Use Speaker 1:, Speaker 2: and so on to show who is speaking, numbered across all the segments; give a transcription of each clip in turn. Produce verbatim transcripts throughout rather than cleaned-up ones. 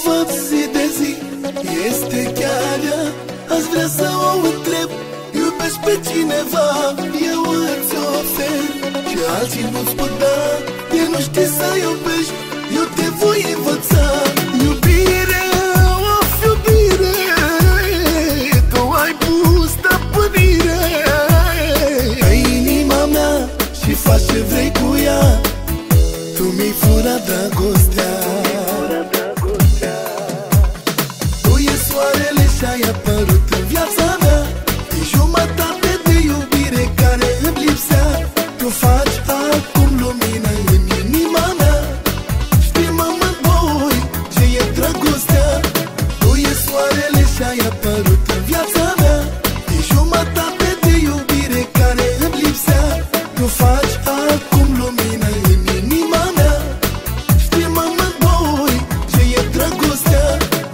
Speaker 1: văd zi de zi, este chiar ea. Aș vrea să o întreb, iubești pe cineva? Eu îți ofer și alții nu-ți pot da. De nu știi să iubești, eu te voi învăța. Iubire, of iubire, tu ai pus stăpânire pe inima mea și faci ce vrei cu ea. Tu mi-ai furat dragostea. Tu e soarele și-ai apărut în viața mea. E jumătate de iubire care îmi lipsea. Tu faci acum lumină în inima mea. Știi, mă mândoi, ce e dragostea. Tu e soarele și-ai apărut în viața mea. E jumătate de iubire care îmi lipsea. Tu faci acum lumină în inima mea. Știi, mă mândoi, ce e dragostea.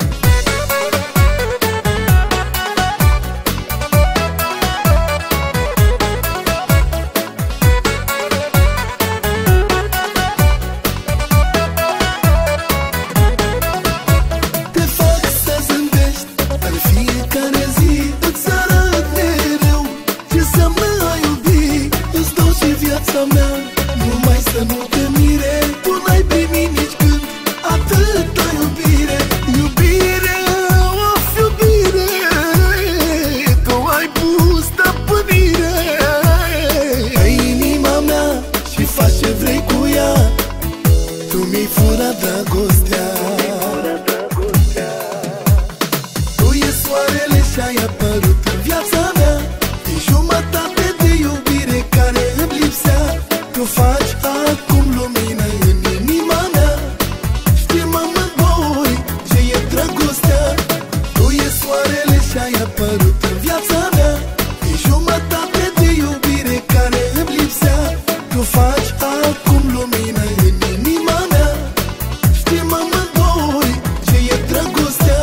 Speaker 1: Te fac să zâmbești în fiecare zi. Îți arăt mereu ce înseamnă a iubi. Îți dau și viața mea, numai să nu te mire. Tu n-ai primit nici când atâta iubire. Iubire, of iubire, tu ai pus stăpânire pe inima mea și faci ce vrei cu ea. Tu mi-ai furat dragostea. Tu e soarele și-ai apărut în viața mea. E jumătate de iubire care îmi lipsea. Tu faci acum lumină în inima mea. Știi, mă mândoi, ce e dragostea. Tu e soarele și-ai apărut în viața mea. E jumătate de iubire care îmi lipsea. Tu faci acum lumină în inima mea. Știi, mă mândoi, ce e dragostea.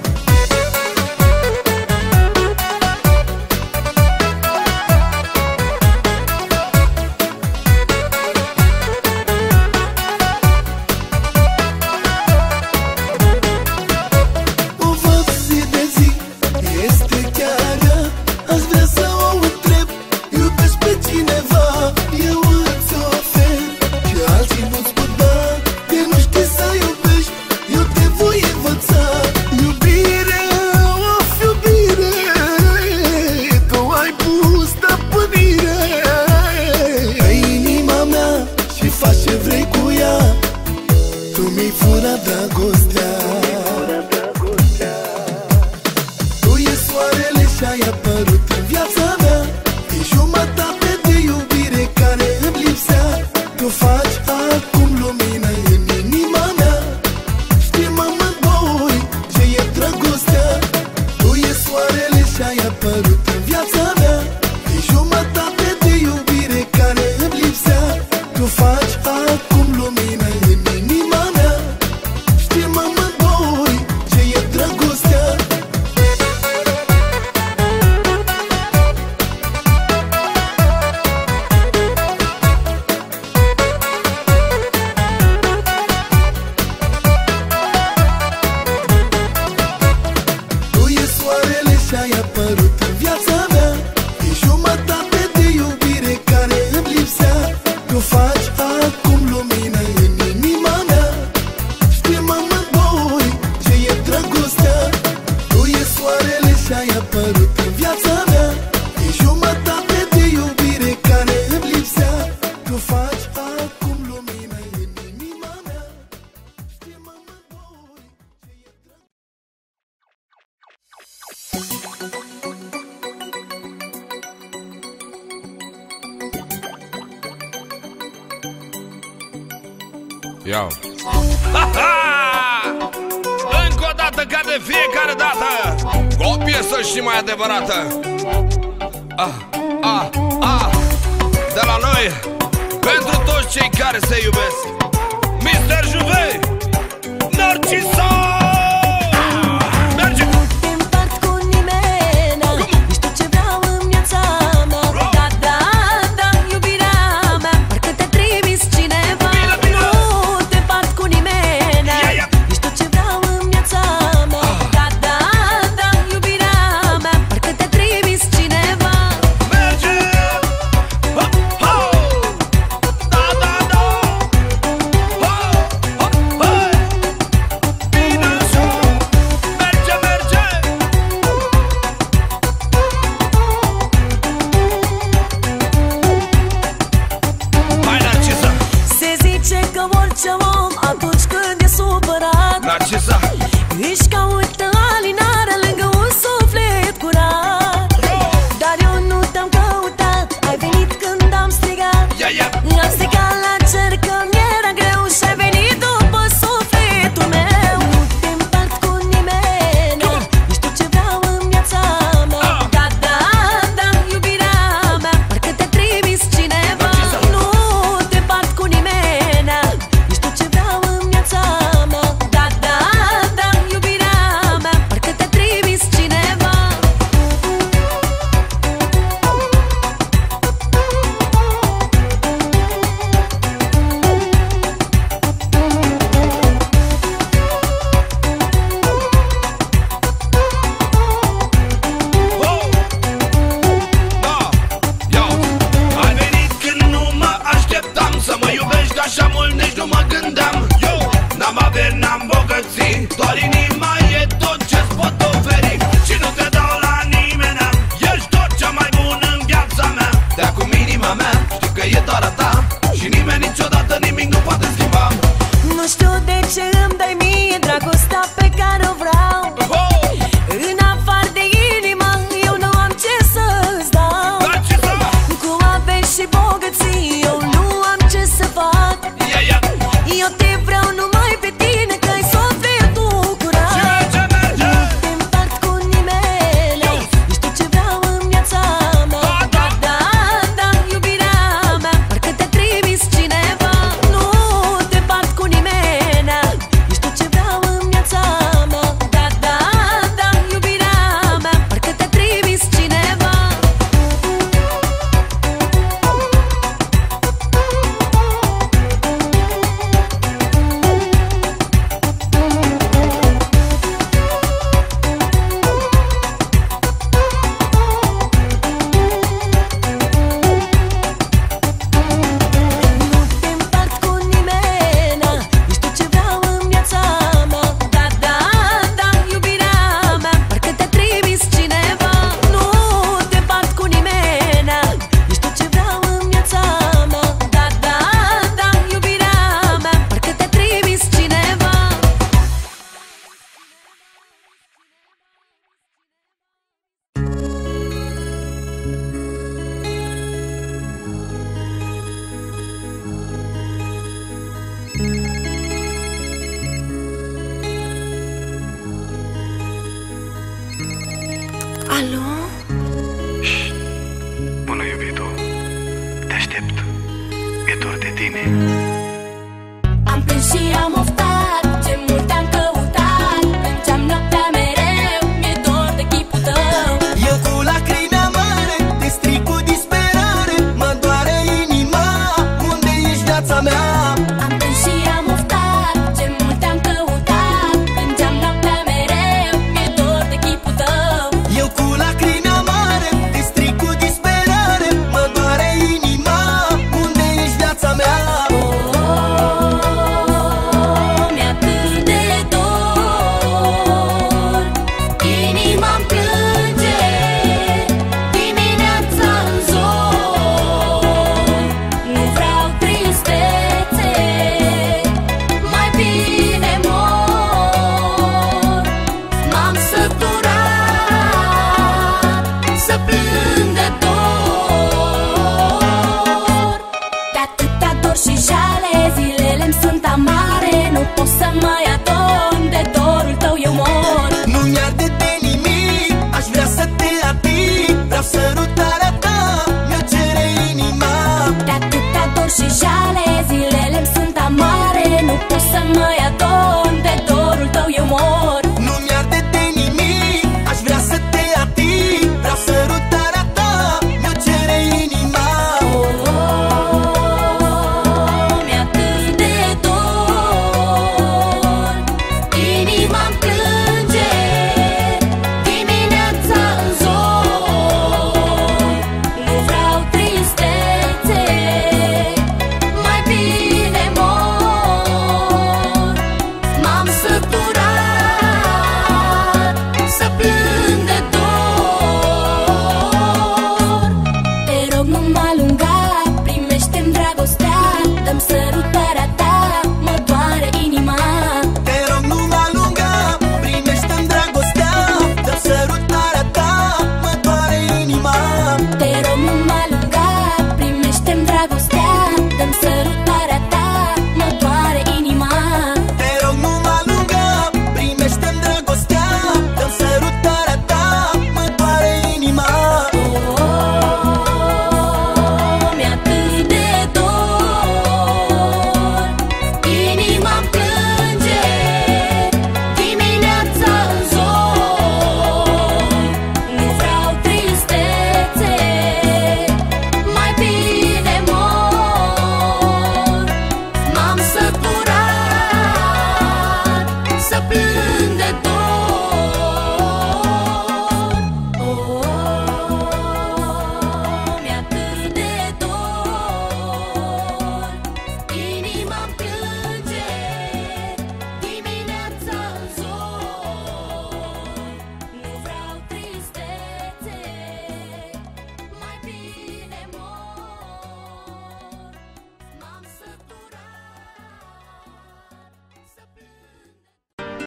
Speaker 1: O văd zi de zi, este chiar ea. Aș vrea să o întreb, iubești pe cineva? Eu îți ofer și alții nu-ți pot da. De nu știi să iubești, eu te voi învăța. Iubire, of iubire, tu ai pus stăpânire pe inima mea și faci ce vrei cu ea. Tu mi-ai furat dragostea. Tu e soarele și-ai apărut în viața mea. E jumătate de iubire care îmi lipsea. Tu faci acum lumină în inima mea. Știi, mă mândoi, ce e dragostea. Tu e soarele și-ai apărut în viața mea. E jumătate de iubire care îmi lipsea. Tu faci acum lumină în inima mea. Știi, mă mândoi, ce e dragostea. Tu e soarele și-ai apărut în viața mea. E jumătate de iubire care îmi lipsea. Tu faci acum lumină în inima mea. Știi, mă mândoi, ce e dragostea. Tu e soarele și-ai apărut în viața mea. E jumătate de iubire care îmi lipsea. Tu faci acum lumină în inima mea. Știi, mă mândoi, ce e
Speaker 2: Iau. Încă o dată, ca de fiecare dată, cu o piesă și mai adevărată. Ah, ah, ah. De la noi, pentru toți cei care se iubesc, mister Juve, Narciso. Merge!
Speaker 3: Nu te împart cu nimeni, nici tu ce vreau în viața mea. Da, da, da, iubirea mea, parcă te-a trimis cineva. Nu te împart cu nimeni, nici tu ce vreau în viața mea.
Speaker 2: Narcisa,
Speaker 3: ești ca